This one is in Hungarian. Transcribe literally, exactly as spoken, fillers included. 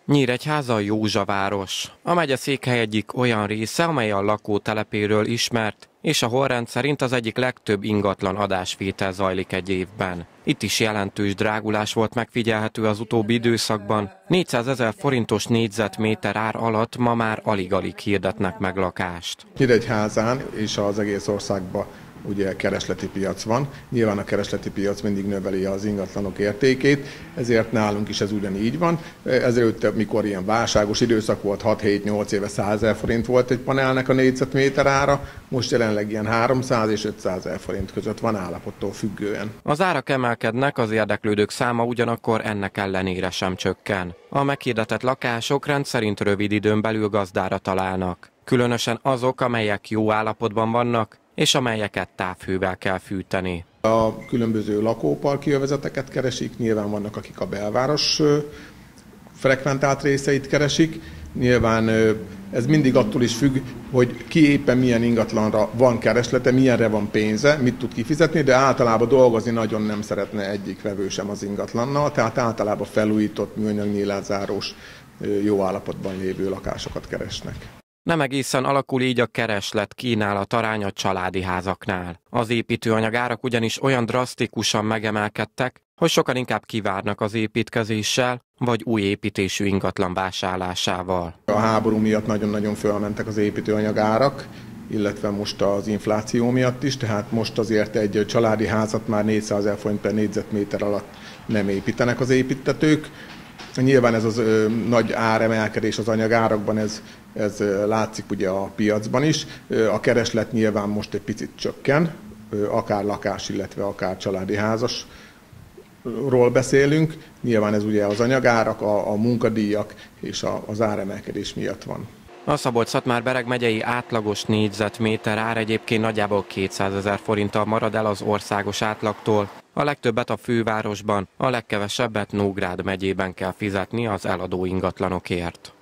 Nyíregyháza a Józsaváros. A megye székhely egyik olyan része, amely a lakótelepéről ismert, és ahol rendszerint az egyik legtöbb ingatlan adásvétel zajlik egy évben. Itt is jelentős drágulás volt megfigyelhető az utóbbi időszakban. négyszázezer forintos négyzetméter ár alatt ma már alig-alig hirdetnek meg lakást. Nyíregyházán és az egész országban ugye keresleti piac van. Nyilván a keresleti piac mindig növeli az ingatlanok értékét, ezért nálunk is ez ugyanígy van. Ezelőtt, mikor ilyen válságos időszak volt, hat-hét-nyolc éve százezer forint volt egy panelnek a négyzetméter ára, most jelenleg ilyen háromszáz és ötszázezer forint között van állapottól függően. Az árak emelkednek, az érdeklődők száma ugyanakkor ennek ellenére sem csökken. A meghirdetett lakások rendszerint rövid időn belül gazdára találnak. Különösen azok, amelyek jó állapotban vannak, és amelyeket távhővel kell fűteni. A különböző lakóparki övezeteket keresik, nyilván vannak, akik a belváros frekventált részeit keresik. Nyilván ez mindig attól is függ, hogy ki éppen milyen ingatlanra van kereslete, milyenre van pénze, mit tud kifizetni, de általában dolgozni nagyon nem szeretne egyik vevő sem az ingatlannal, tehát általában felújított, műanyag nyílászárós, jó állapotban lévő lakásokat keresnek. Nem egészen alakul így a kereslet kínálat aránya a családi házaknál. Az építőanyag árak ugyanis olyan drasztikusan megemelkedtek, hogy sokan inkább kivárnak az építkezéssel, vagy új építésű ingatlan vásárlásával. A háború miatt nagyon-nagyon fölmentek az építőanyag árak, illetve most az infláció miatt is, tehát most azért egy családi házat már négyszázezer forint per négyzetméter alatt nem építenek az építtetők. Nyilván ez az ö, nagy áremelkedés az anyagárakban, ez, ez látszik ugye a piacban is. A kereslet nyilván most egy picit csökken, akár lakás, illetve akár családi házasról beszélünk. Nyilván ez ugye az anyagárak, a, a munkadíjak és a, az áremelkedés miatt van. A Szabolcs-Szatmár-Bereg megyei átlagos négyzetméter ár egyébként nagyjából kétszázezer forinttal marad el az országos átlagtól. A legtöbbet a fővárosban, a legkevesebbet Nógrád megyében kell fizetni az eladó ingatlanokért.